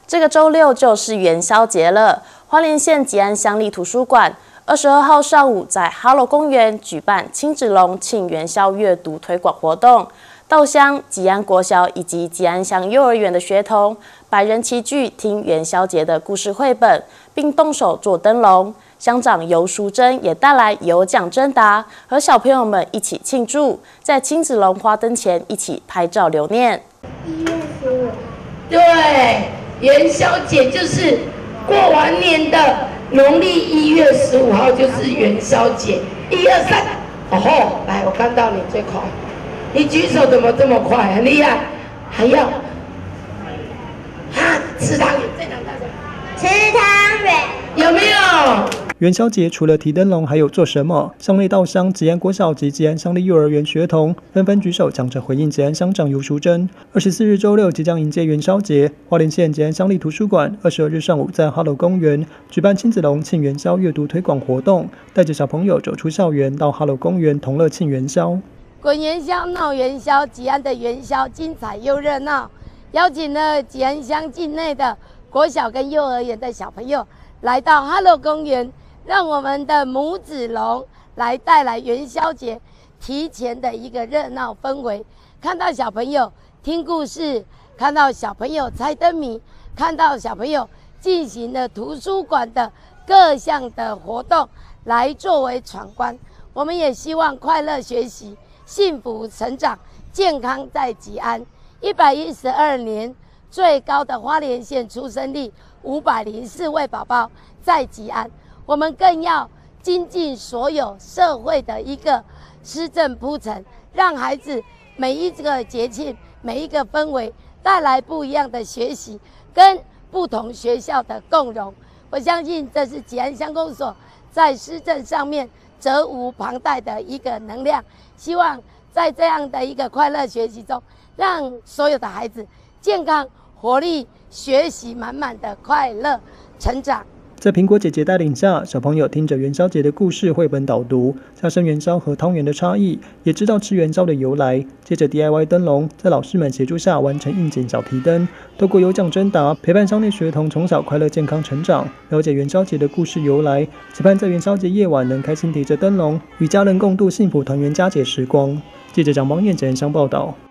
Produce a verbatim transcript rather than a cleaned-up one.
这个周六就是元宵节了，花莲县吉安乡立图书馆二十二号上午在哈罗公园举办亲子龙庆元宵阅读推广活动，稻乡、吉安国小以及吉安乡幼儿园的学童百人齐聚听元宵节的故事绘本，并动手做灯笼。乡长游淑珍也带来有奖征答，和小朋友们一起庆祝，在亲子龙花灯前一起拍照留念。 一月十五， 对，元宵节就是过完年的农历一月十五号就是元宵节。一二三，哦吼，来，我看到你最快，你举手怎么这么快，很厉害，还要，哈，吃汤圆，这两大家， 吃汤圆， 有没有？ 元宵节除了提灯笼，还有做什么？乡内稻乡、吉安国小及吉安乡立幼儿园学童纷纷举手，抢着回应吉安乡长游淑珍。二十四日周六即将迎接元宵节，花莲县吉安乡立图书馆二十二日上午在哈罗公园举办亲子龙庆元宵阅读推广活动，带着小朋友走出校园，到哈罗公园同乐庆元宵。 滚元宵闹元宵，吉安的元宵精彩又热闹，邀请了吉安乡境内的国小跟幼儿园的小朋友来到哈罗公园。让我们的母子龙来带来元宵节提前的一个热闹氛围，看到小朋友听故事，看到小朋友猜灯谜，看到小朋友进行了图书馆的各项的活动来作为闯关。我们也希望快乐学习，幸福成长，健康在吉安。一百一十二年最高的花莲县出生率五百零四位宝宝在吉安。我们更要精进所有社会的一个施政铺陈，让孩子每一个节庆、每一个氛围带来不一样的学习，跟不同学校的共融。我相信这是吉安乡公所在施政上面责无旁贷的一个能量。希望在这样的一个快乐学习中，让所有的孩子健康、活力、学习满满的快乐成长。 在苹果姐姐带领下，小朋友听着元宵节的故事绘本导读，加深元宵和汤圆的差异，也知道吃元宵的由来。接着 D I Y 灯笼，在老师们协助下完成应景小提灯，透过有奖征答，陪伴乡内学童从小快乐健康成长，了解元宵节的故事由来，期盼在元宵节夜晚能开心提着灯笼，与家人共度幸福团圆佳节时光。记者蒋邦彦、简恩香报道。